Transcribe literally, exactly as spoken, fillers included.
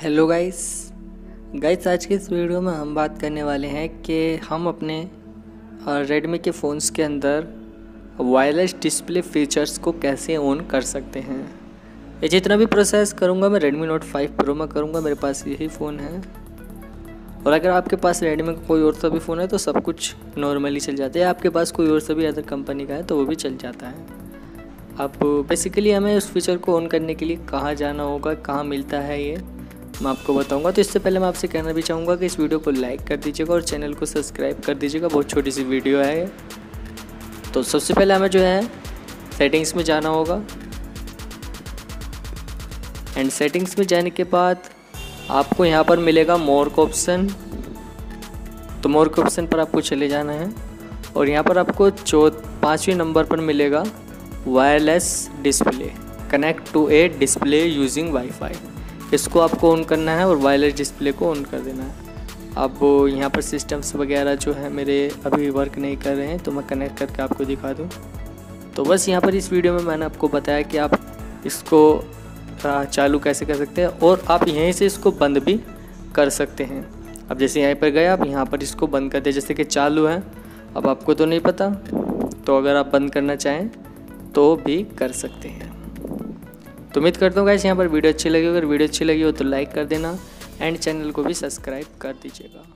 Hello guys guys आज के इस वीडियो में हम बात करने वाले हैं कि हम अपने रेडमी के फ़ोन्स के अंदर वायरलेस डिस्प्ले फीचर्स को कैसे ऑन कर सकते हैं। ये जितना भी प्रोसेस करूँगा मैं रेडमी नोट फाइव प्रो में करूँगा। मेरे पास यही फ़ोन है और अगर आपके पास रेडमी का कोई और सा भी फ़ोन है तो सब कुछ नॉर्मली चल जाता है। आपके पास कोई और सा भी अदर कंपनी का है तो वो भी चल जाता है। अब बेसिकली हमें उस फीचर को ऑन करने के लिए कहाँ जाना होगा, कहाँ मिलता है, ये मैं आपको बताऊंगा। तो इससे पहले मैं आपसे कहना भी चाहूँगा कि इस वीडियो को लाइक कर दीजिएगा और चैनल को सब्सक्राइब कर दीजिएगा। बहुत छोटी सी वीडियो है ये। तो सबसे पहले हमें जो है सेटिंग्स में जाना होगा एंड सेटिंग्स में जाने के बाद आपको यहाँ पर मिलेगा मोर का ऑप्शन। तो मोर के ऑप्शन पर आपको चले जाना है और यहाँ पर आपको चौ पाँचवें नंबर पर मिलेगा wireless display, connect to a display using WiFi. इसको आपको ऑन करना है और वायरलेस डिस्प्ले को ऑन कर देना है। अब यहाँ पर सिस्टम्स वगैरह जो है मेरे अभी वर्क नहीं कर रहे हैं तो मैं कनेक्ट करके आपको दिखा दूँ। तो बस यहाँ पर इस वीडियो में मैंने आपको बताया कि आप इसको चालू कैसे कर सकते हैं और आप यहीं से इसको बंद भी कर सकते हैं। अब जैसे यहाँ पर गए आप यहाँ पर इसको बंद कर दे, जैसे कि चालू है। अब आपको तो नहीं पता, तो अगर आप बंद करना चाहें तो भी कर सकते हैं। तो उम्मीद करता हूँ गाइस यहाँ पर वीडियो अच्छी लगी। अगर वीडियो अच्छी लगी हो तो लाइक कर देना एंड चैनल को भी सब्सक्राइब कर दीजिएगा।